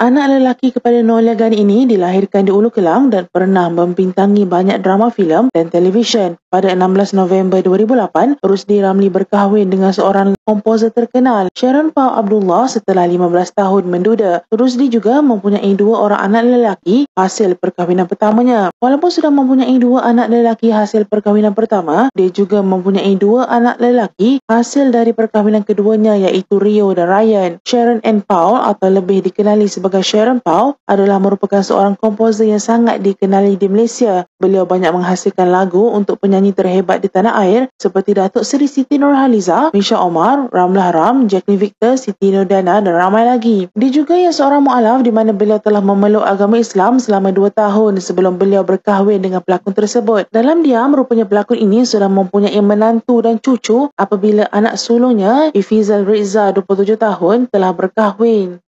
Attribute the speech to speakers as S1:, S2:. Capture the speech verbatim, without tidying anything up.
S1: Anak lelaki kepada Noelia Gani ini dilahirkan di Ulu Kelang dan pernah membintangi banyak drama filem dan televisyen. Pada enam belas November dua ribu lapan, Rusdi Ramli berkahwin dengan seorang komposer terkenal, Sharon Paul Abdullah, setelah lima belas tahun menduda. Rusdi juga mempunyai dua orang anak lelaki hasil perkahwinan pertamanya. Walaupun sudah mempunyai dua anak lelaki hasil perkahwinan pertama, dia juga mempunyai dua anak lelaki hasil dari perkahwinan keduanya, iaitu Rio dan Ryan. Sharon and Paul, atau lebih dikenali sebagai Sharon Paul, adalah merupakan seorang komposer yang sangat dikenali di Malaysia. Beliau banyak menghasilkan lagu untuk penyanyi terhebat di tanah air seperti Datuk Seri Siti Nurhaliza, Misha Omar, Ramlah Ram, Jacqueline Victor, Siti Nurdana dan ramai lagi. Dia juga yang seorang mu'alaf di mana beliau telah memeluk agama Islam selama dua tahun sebelum beliau berkahwin dengan pelakon tersebut. Dalam diam, rupanya pelakon ini sudah mempunyai menantu dan cucu apabila anak sulungnya, Ifizal Rizza, dua puluh tujuh tahun, telah berkahwin.